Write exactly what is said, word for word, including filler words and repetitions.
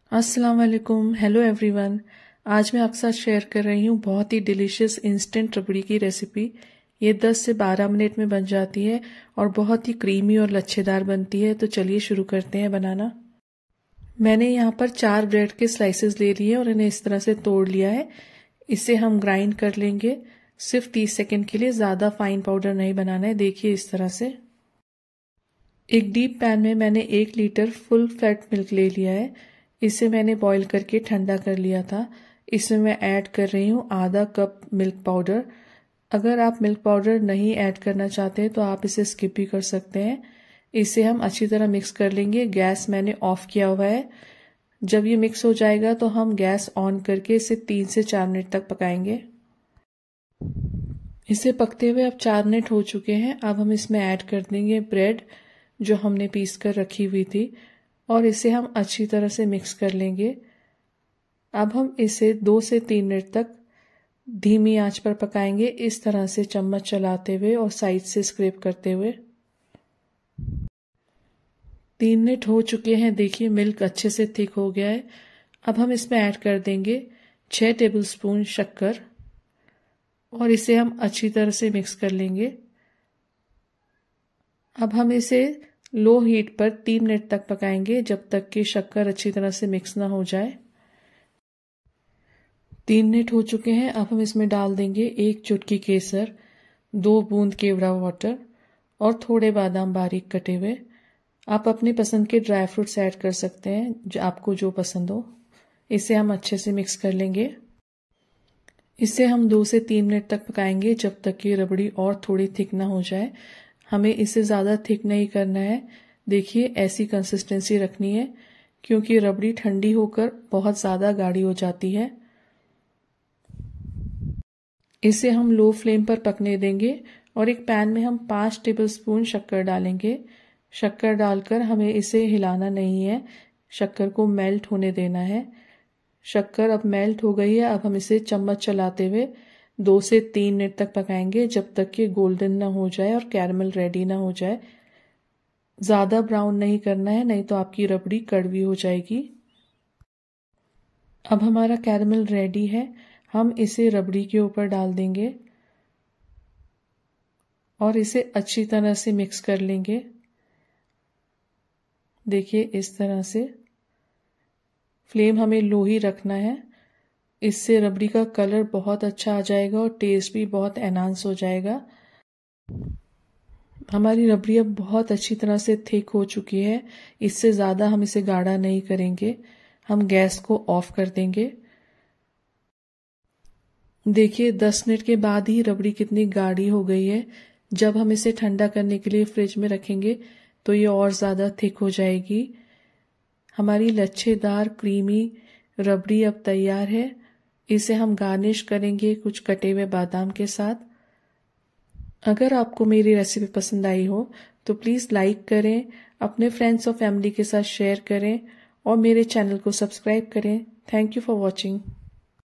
अस्सलाम वालेकुम, hello everyone. आज मैं आपके साथ शेयर कर रही हूँ बहुत ही डिलीशियस इंस्टेंट रबड़ी की रेसिपी। ये दस से बारह मिनट में बन जाती है और बहुत ही क्रीमी और लच्छेदार बनती है। तो चलिए शुरू करते हैं बनाना। मैंने यहाँ पर चार ब्रेड के स्लाइसेस ले लिए और इन्हें इस तरह से तोड़ लिया है। इसे हम ग्राइंड कर लेंगे सिर्फ तीस सेकेंड के लिए, ज़्यादा फाइन पाउडर नहीं बनाना है। देखिए इस तरह से। एक डीप पैन में मैंने एक लीटर फुल फैट मिल्क ले लिया है। इसे मैंने बॉईल करके ठंडा कर लिया था। इसमें मैं ऐड कर रही हूँ आधा कप मिल्क पाउडर। अगर आप मिल्क पाउडर नहीं ऐड करना चाहते तो आप इसे स्किप भी कर सकते हैं। इसे हम अच्छी तरह मिक्स कर लेंगे। गैस मैंने ऑफ किया हुआ है। जब ये मिक्स हो जाएगा तो हम गैस ऑन करके इसे तीन से चार मिनट तक पकाएंगे। इसे पकते हुए अब चार मिनट हो चुके हैं। अब हम इसमें ऐड कर देंगे ब्रेड जो हमने पीस कर रखी हुई थी और इसे हम अच्छी तरह से मिक्स कर लेंगे। अब हम इसे दो से तीन मिनट तक धीमी आंच पर पकाएंगे, इस तरह से चम्मच चलाते हुए और साइड से स्क्रैप करते हुए। तीन मिनट हो चुके हैं। देखिए मिल्क अच्छे से थिक हो गया है। अब हम इसमें ऐड कर देंगे छः टेबलस्पून शक्कर और इसे हम अच्छी तरह से मिक्स कर लेंगे। अब हम इसे लो हीट पर तीन मिनट तक पकाएंगे जब तक कि शक्कर अच्छी तरह से मिक्स ना हो जाए। तीन मिनट हो चुके हैं। अब हम इसमें डाल देंगे एक चुटकी केसर, दो बूंद केवड़ा वाटर और थोड़े बादाम बारीक कटे हुए। आप अपनी पसंद के ड्राई फ्रूट्स ऐड कर सकते हैं, जो आपको जो पसंद हो। इसे हम अच्छे से मिक्स कर लेंगे। इसे हम दो से तीन मिनट तक पकाएंगे जब तक कि रबड़ी और थोड़ी थिक ना हो जाए। हमें इसे ज़्यादा थिक नहीं करना है। देखिए ऐसी कंसिस्टेंसी रखनी है क्योंकि रबड़ी ठंडी होकर बहुत ज़्यादा गाढ़ी हो जाती है। इसे हम लो फ्लेम पर पकने देंगे और एक पैन में हम पाँच टेबलस्पून शक्कर डालेंगे। शक्कर डालकर हमें इसे हिलाना नहीं है, शक्कर को मेल्ट होने देना है। शक्कर अब मेल्ट हो गई है। अब हम इसे चम्मच चलाते हुए दो से तीन मिनट तक पकाएंगे जब तक कि गोल्डन ना हो जाए और कैरमल रेडी ना हो जाए। ज़्यादा ब्राउन नहीं करना है, नहीं तो आपकी रबड़ी कड़वी हो जाएगी। अब हमारा कैरमल रेडी है। हम इसे रबड़ी के ऊपर डाल देंगे और इसे अच्छी तरह से मिक्स कर लेंगे। देखिए इस तरह से। फ्लेम हमें लो ही रखना है। इससे रबड़ी का कलर बहुत अच्छा आ जाएगा और टेस्ट भी बहुत एनहांस हो जाएगा। हमारी रबड़ी अब बहुत अच्छी तरह से थिक हो चुकी है। इससे ज़्यादा हम इसे गाढ़ा नहीं करेंगे। हम गैस को ऑफ कर देंगे। देखिए दस मिनट के बाद ही रबड़ी कितनी गाढ़ी हो गई है। जब हम इसे ठंडा करने के लिए फ्रिज में रखेंगे तो ये और ज़्यादा थिक हो जाएगी। हमारी लच्छेदार क्रीमी रबड़ी अब तैयार है। इसे हम गार्निश करेंगे कुछ कटे हुए बादाम के साथ। अगर आपको मेरी रेसिपी पसंद आई हो तो प्लीज़ लाइक करें, अपने फ्रेंड्स और फैमिली के साथ शेयर करें और मेरे चैनल को सब्सक्राइब करें। Thank you for watching.